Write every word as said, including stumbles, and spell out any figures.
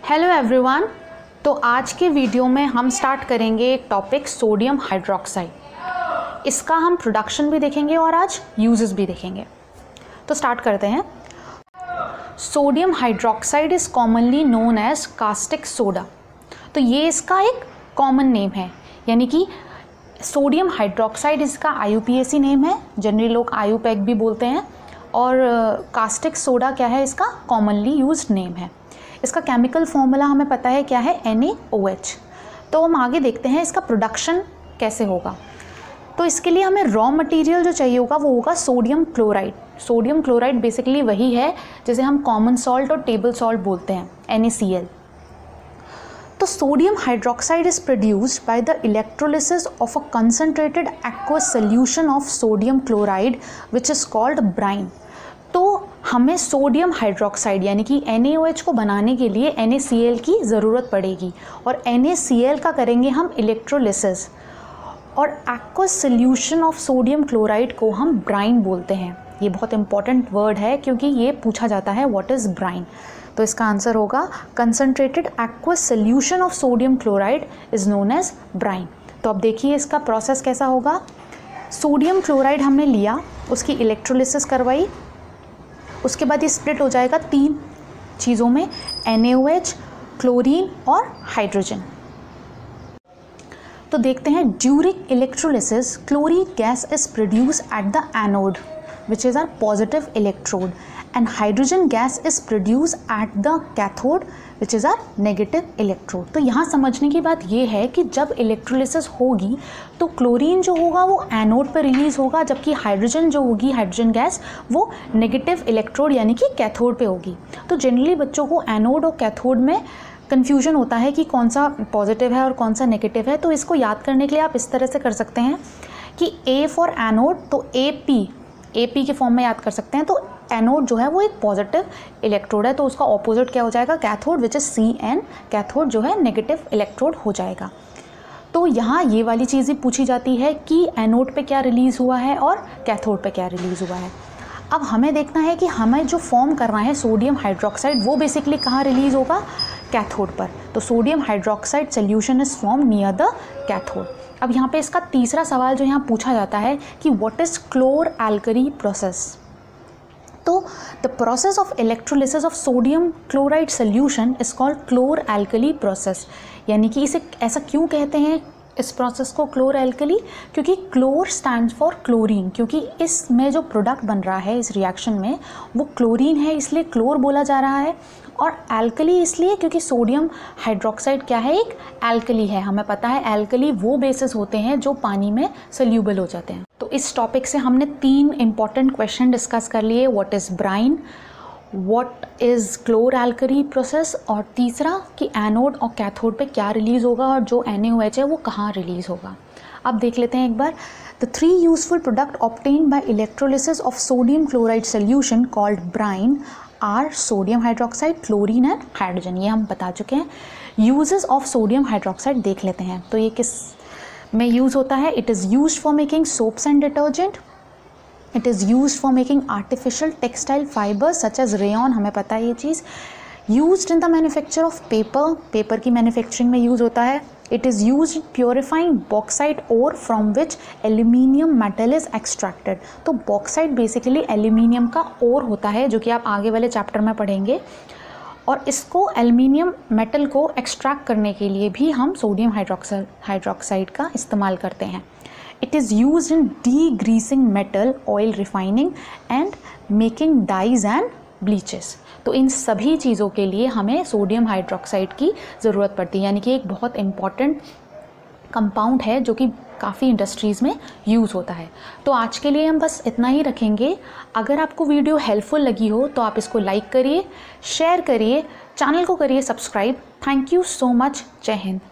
Hello everyone. तो आज के वीडियो में हम स्टार्ट करेंगे एक टॉपिक सोडियम हाइड्रोक्साइड। इसका हम प्रोडक्शन भी देखेंगे और आज यूजेस भी देखेंगे। तो स्टार्ट करते हैं। Sodium hydroxide is commonly known as caustic soda. तो ये इसका एक कॉमन नेम है, यानी कि सोडियम हाइड्रोक्साइड इसका I U P A C name है। जनरली लोग आई यू पी ए सी भी बोलते हैं। और कास्टिक सोडा क्या है, इसका कॉमनली यूज्ड नेम है। इसका केमिकल फॉर्मूला हमें पता है क्या है, एन ए ओ एच। तो हम आगे देखते हैं इसका प्रोडक्शन कैसे होगा। तो इसके लिए हमें रॉ मटेरियल जो चाहिए होगा वो होगा sodium chloride. Sodium chloride basically वही है जिसे हम कॉमन सॉल्ट और टेबल सॉल्ट बोलते हैं, एन ए सी एल। तो sodium hydroxide is produced by the electrolysis of a concentrated aqueous solution of sodium chloride which is called brine. तो हमें सोडियम हाइड्रोक्साइड यानी कि एन ए ओ एच को बनाने के लिए एन ए सी एल की ज़रूरत पड़ेगी और एन ए सी एल का करेंगे हम इलेक्ट्रोलिसिस। और aqueous solution of sodium chloride को हम ब्राइन बोलते हैं। ये बहुत इंपॉर्टेंट वर्ड है क्योंकि ये पूछा जाता है व्हाट इज़ ब्राइन। तो इसका आंसर होगा concentrated aqueous solution of sodium chloride is known as brine. तो अब देखिए इसका प्रोसेस कैसा होगा। सोडियम क्लोराइड हमने लिया, उसकी इलेक्ट्रोलिसिस करवाई, उसके बाद ये स्प्लिट हो जाएगा तीन चीज़ों में, N A O H, chlorine और हाइड्रोजन। तो देखते हैं, during electrolysis chlorine gas is produce at the anode which is our positive electrode and hydrogen gas is produce at the cathode which is our negative electrode. तो यहाँ समझने की बात ये है कि जब इलेक्ट्रोलिसिस होगी तो क्लोरीन जो होगा वो एनोड पर रिलीज़ होगा, जबकि हाइड्रोजन जो होगी, हाइड्रोजन गैस, वो नेगेटिव इलेक्ट्रोड यानी कि कैथोड पे होगी। तो जनरली बच्चों को एनोड और कैथोड में कन्फ्यूजन होता है कि कौन सा पॉजिटिव है और कौन सा नेगेटिव है। तो इसको याद करने के लिए आप इस तरह से कर सकते हैं कि ए फॉर एनोड, तो ए पी ए पी के फॉर्म में याद कर सकते हैं। तो एनोड जो है वो एक पॉजिटिव इलेक्ट्रोड है, तो उसका ऑपोजिट क्या हो जाएगा, cathode, which is C N. Cathode जो है नेगेटिव इलेक्ट्रोड हो जाएगा। तो यहाँ ये वाली चीज़ ही पूछी जाती है कि एनोड पे क्या रिलीज़ हुआ है और कैथोड पे क्या रिलीज़ हुआ है। अब हमें देखना है कि हमें जो फॉर्म करना है सोडियम हाइड्रोक्साइड वो बेसिकली कहाँ रिलीज़ होगा, कैथोड पर। तो sodium hydroxide solution is form near the cathode. अब यहाँ पे इसका तीसरा सवाल जो यहाँ पूछा जाता है कि what is chlor alkali process. तो the process of electrolysis of sodium chloride solution is called chlor alkali process. यानी कि इसे ऐसा क्यों कहते हैं इस प्रोसेस को क्लोर एल्कली, क्योंकि क्लोर स्टैंड्स फॉर क्लोरीन। क्योंकि इसमें जो प्रोडक्ट बन रहा है इस रिएक्शन में वो क्लोरीन है, इसलिए क्लोर बोला जा रहा है। और एल्कली इसलिए क्योंकि सोडियम हाइड्रोक्साइड क्या है, एक एल्कली है। हमें पता है एल्कली वो बेसिस होते हैं जो पानी में सोल्यूबल हो जाते हैं। तो इस टॉपिक से हमने तीन इंपॉर्टेंट क्वेश्चन डिस्कस कर लिए, what is brine, what is chlor alkali process, और तीसरा कि एनोड और कैथोड पे क्या रिलीज़ होगा और जो एन ए ओ एच है वो कहाँ रिलीज़ होगा। अब देख लेते हैं एक बार। The three useful product obtained by electrolysis of sodium chloride solution called brine are sodium hydroxide, chlorine and hydrogen. ये हम बता चुके हैं। यूजेस ऑफ सोडियम हाइड्रोक्साइड देख लेते हैं। तो ये किस में यूज़ होता है, it is use for making soaps and detergent, it is use for making artificial textile fibres such as rayon, हमें पता है ये चीज़। Used in the manufacture of paper, paper की मैन्युफैक्चरिंग में यूज़ होता है। It is use in purifying bauxite ore from which aluminium metal is extracted. तो बॉक्साइट बेसिकली एल्यूमिनियम का ओर होता है, जो कि आप आगे वाले चैप्टर में पढ़ेंगे। और इसको एल्यूमिनियम मेटल को एक्सट्रैक्ट करने के लिए भी हम सोडियम हाइड्रोक्साइड हाइड्रोक्साइड का इस्तेमाल करते हैं। It is use in degreasing metal, oil refining and making dyes and bleaches. तो इन सभी चीज़ों के लिए हमें सोडियम हाइड्रोक्साइड की ज़रूरत पड़ती है, यानी कि एक बहुत इम्पॉर्टेंट कंपाउंड है जो कि काफ़ी इंडस्ट्रीज़ में यूज़ होता है। तो आज के लिए हम बस इतना ही रखेंगे। अगर आपको वीडियो हेल्पफुल लगी हो तो आप इसको लाइक करिए, शेयर करिए, चैनल को करिए subscribe. Thank you so much. Jai Hind.